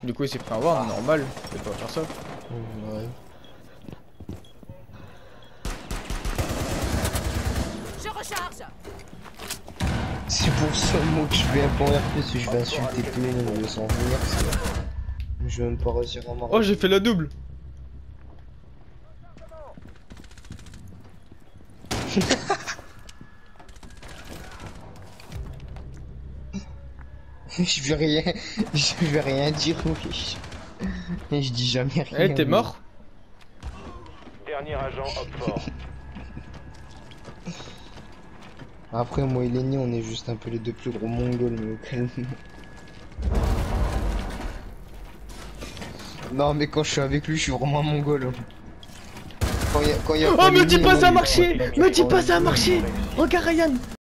Du coup il s'est pris un war, normal, je vais pas faire ça. Ouais. Je recharge. C'est pour ça moi que je vais pas en RP, si je vais insulter tout le monde sans venir, je vais même pas réussir à m'arrêter. Oh j'ai fait la double. je vais rien dire, oui. Je dis jamais rien. Eh t'es mort? Dernier agent Hopfort. Après moi et Lenny on est juste un peu les deux plus gros mongols, mais au calme. Non mais quand je suis avec lui je suis vraiment un mongol. Oh me dis pas ça a marché! Me dis pas ça a marché! Regarde Ryan!